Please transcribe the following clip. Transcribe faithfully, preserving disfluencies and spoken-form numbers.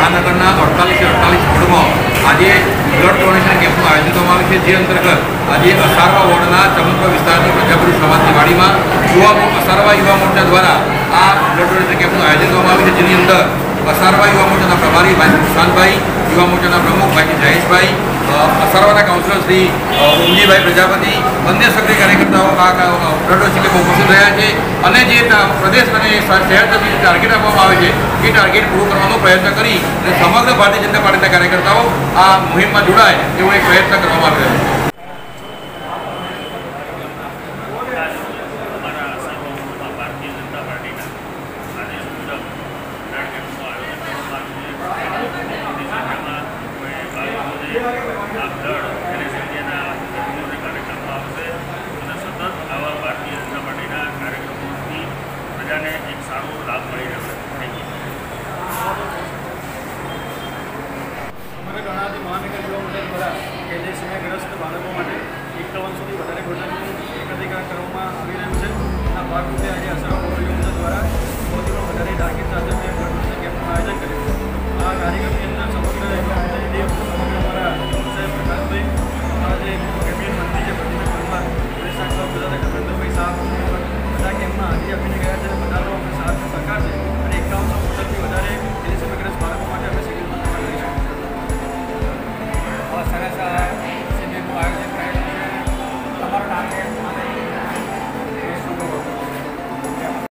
મહાનગરના અડતાલીસ અડતાલીસ વોર્ડમાં આજે બ્લડ ડોનેશન કેમ્પનું આયોજન કરવામાં આવ્યું છે, જે અંતર્ગત આજે અસારવા વોર્ડના ચમનપુર વિસ્તારની પ્રજાપતિ સમાજની વાડીમાં યુવા અસારવા યુવા મોરચા દ્વારા આ બ્લડ ડોનેશન કેમ્પનું આયોજન કરવામાં આવ્યું છે, જેની અંદર અસારવા યુવા મોરચાના પ્રભારી ભાઈ સુશાંતભાઈ, યુવા મોરચાના પ્રમુખ ભાઈ જયેશભાઈ, અસારવાના કાઉન્સિલર શ્રી ઉમજીભાઈ પ્રજાપતિ, અન્ય સક્રિય કાર્યકર્તાઓ આ બ્લડ ડોનેશન કેમ્પ ઉપસ્થિત રહ્યા છે અને જે પ્રદેશ અને શહેર તરફથી ટાર્ગેટ આપવામાં આવે છે એ ટાર્ગેટ પૂરું કરવાનો પ્રયત્ન કરી અને સમગ્ર ભારતીય જનતા પાર્ટીના કાર્યકર્તાઓ આ મુહિમમાં જોડાય એવો એક પ્રયત્ન કરવામાં આવી રહ્યો છે. મહાનગર યુવા મોરચા દ્વારા કે જે સમયગ્રસ્ત બાળકો માટે એકાવન સુધી વધારે ભોજનનું એકત્રીકરણ કરવામાં આવી રહ્યું છે. આ ભાગરૂપે આજે અસારવા યુવા મોરચા દ્વારા સૌથી વધારે ટાર્ગેટ સાથે બ્લડ ડોનેશન કેમ્પનું આયોજન કર્યું. આ કાર્યક્રમ